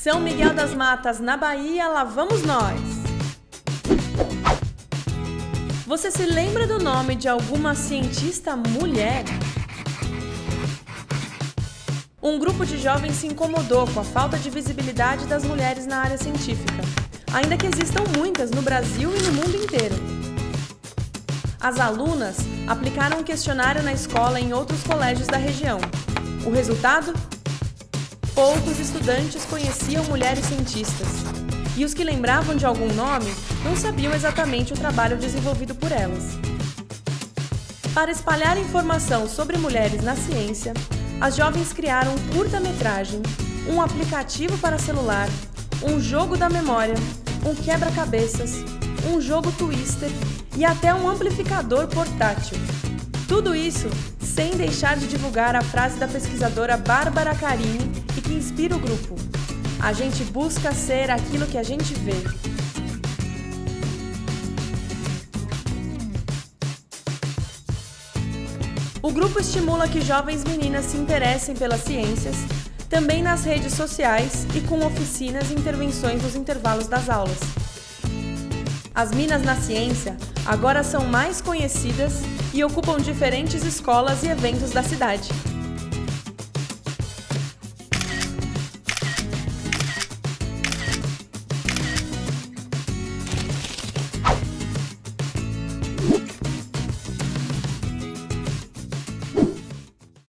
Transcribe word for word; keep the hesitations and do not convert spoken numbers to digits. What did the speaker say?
São Miguel das Matas, na Bahia, lá vamos nós! Você se lembra do nome de alguma cientista mulher? Um grupo de jovens se incomodou com a falta de visibilidade das mulheres na área científica, ainda que existam muitas no Brasil e no mundo inteiro. As alunas aplicaram um questionário na escola e em outros colégios da região. O resultado? Poucos estudantes conheciam mulheres cientistas, e os que lembravam de algum nome não sabiam exatamente o trabalho desenvolvido por elas. Para espalhar informação sobre mulheres na ciência, as jovens criaram um curta-metragem, um aplicativo para celular, um jogo da memória, um quebra-cabeças, um jogo twister e até um amplificador portátil. Tudo isso sem deixar de divulgar a frase da pesquisadora Bárbara Carini e que inspira o grupo: a gente busca ser aquilo que a gente vê. O grupo estimula que jovens meninas se interessem pelas ciências, também nas redes sociais e com oficinas e intervenções nos intervalos das aulas. As Minas na Ciência agora são mais conhecidas e ocupam diferentes escolas e eventos da cidade.